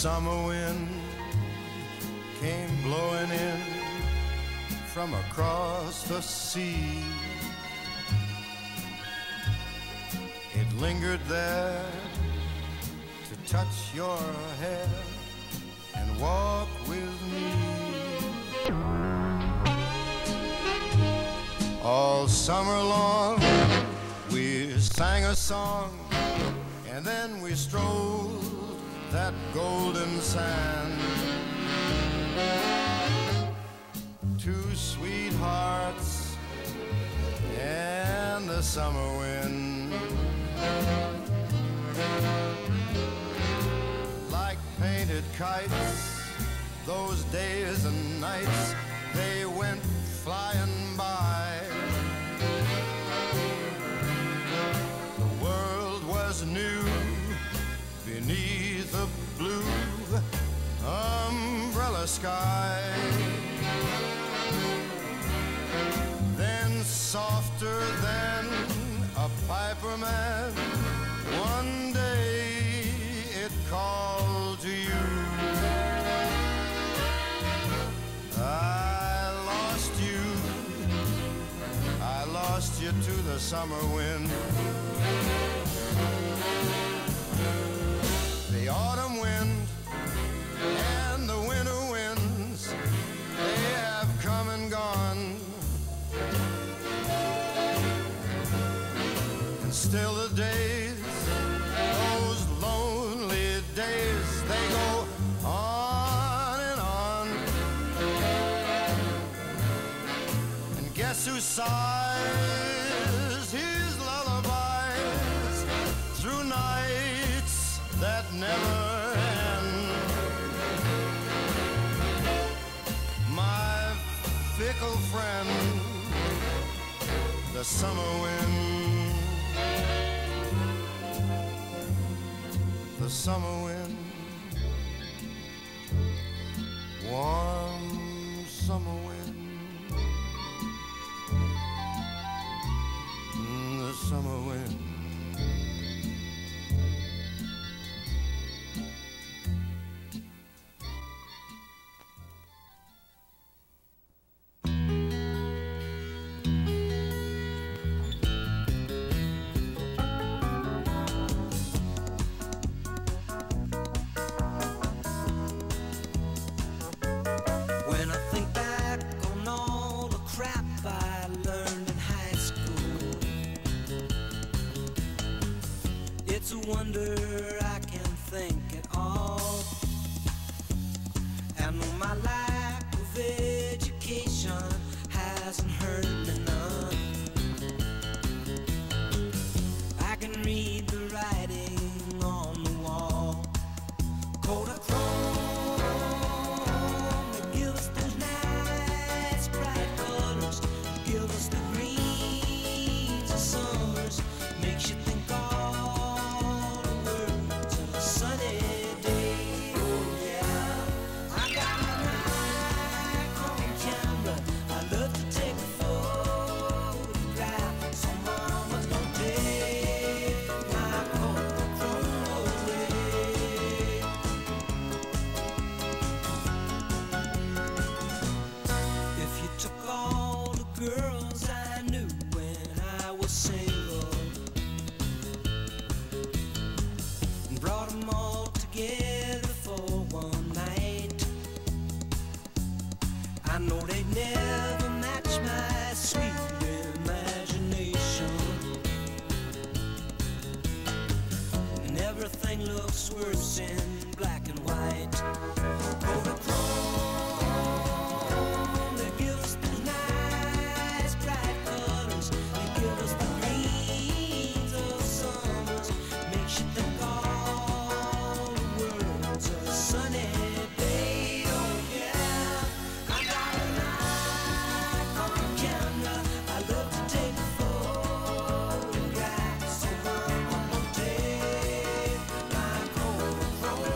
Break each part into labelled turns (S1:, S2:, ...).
S1: summer wind came blowing in from across the sea. It lingered there to touch your hair and walk with me. All summer long we sang a song, and then we strolled that golden sand. Two sweethearts and the summer wind, like painted kites, those days and nights, they went flying by. The world was new beneath the blue umbrella sky. Then softer than a piper man, one day it called to you. I lost you to the summer wind. The autumn wind and the winter winds, they have come and gone. And still the days, those lonely days, they go on and on. And guess who sighs his lullabies through nights that never end? My fickle friend, the summer wind, the summer wind, warm summer wind, the summer wind.
S2: Wonder I can think at all. I know my lack of education hasn't hurt me none. I can read the writing on the wall. Kodachrome that gives those nice bright colors, give us the greens of summers, makes you think sunny day. Oh yeah, I got my Nikon camera. I love to take a photograph. So mama, don't take my Kodachrome away. If you took all the girls I knew when I was single, brought them all together for one night, I know they'd never match my sweet imagination. And everything looks worse in black and white. Kodachrome, they give us the nice bright colors, they give us the greens of summers, makes you think sunny day. Oh yeah, I got a Nikon camera. I love to take photographs. So I'm gonna take my Kodachrome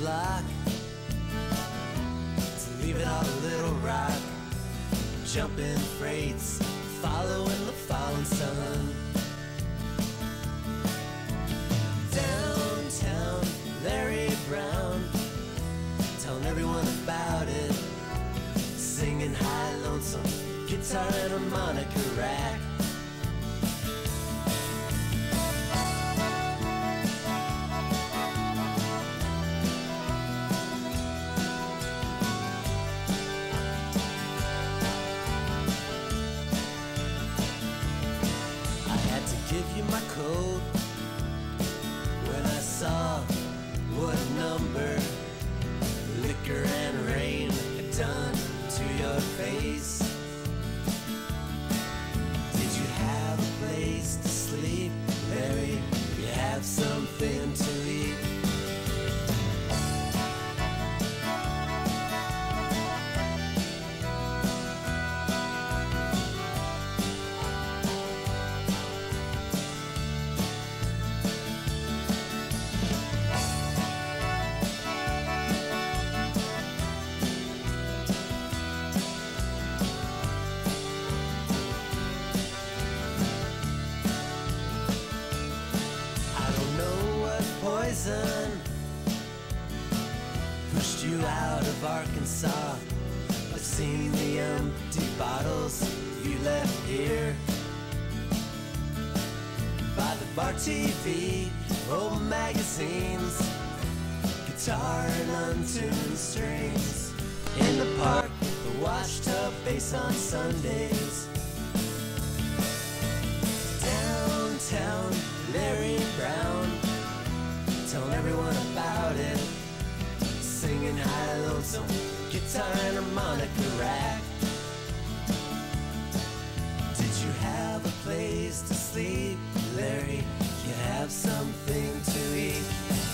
S2: block, to leave it all a little rock, jumping freights, following the fallen sun. Downtown, Larry Brown, telling everyone about it, singing high lonesome, guitar and harmonica rack. I had to give you my code when I saw what number liquor and rain had done to your face. Did you have a place to sleep, Larry? You have something to eat? Poison pushed you out of Arkansas. I've seen the empty bottles you left here by the bar TV, old magazines, guitar and untuned strings. In the park, the washtub bass on Sundays. Downtown, Larry Brown, telling everyone about it, singing high lonesome, guitar and harmonica rack. Did you have a place to sleep, Larry? You have something to eat?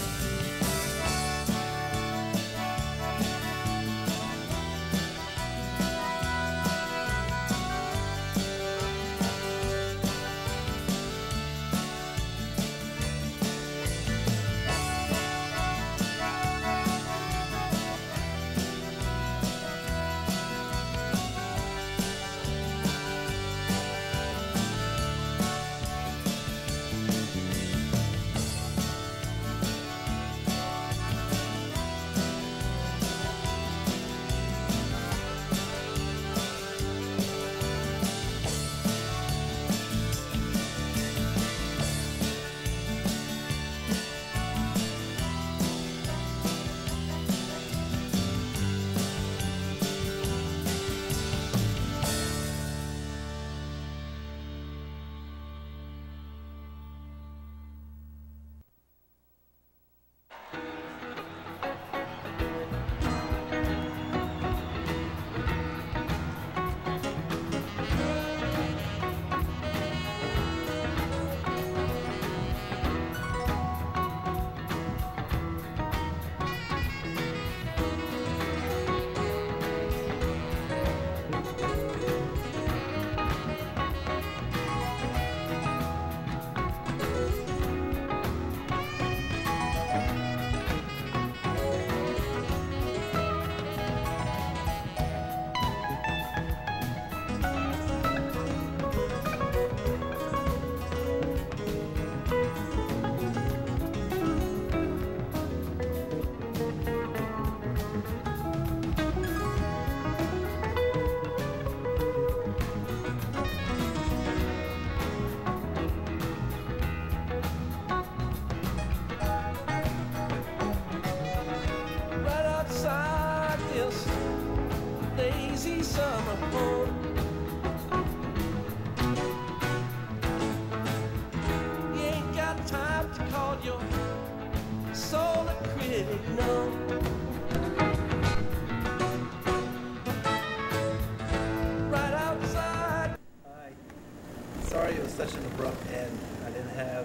S3: Sorry it was such an abrupt end. I didn't have,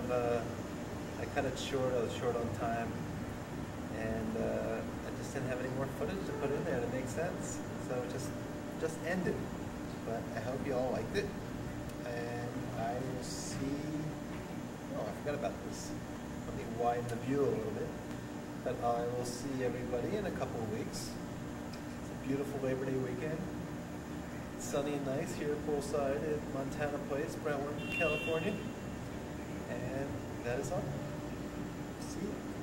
S3: I cut it short, I was short on time, and I just didn't have any more footage to put in there to make sense. So it just ended. But I hope you all liked it, and I will see, oh, I forgot about this. Let me widen the view a little bit. But I will see everybody in a couple of weeks. It's a beautiful Labor Day weekend. It's sunny and nice here poolside at Montana Place, Brentwood, California. And that is all. See you.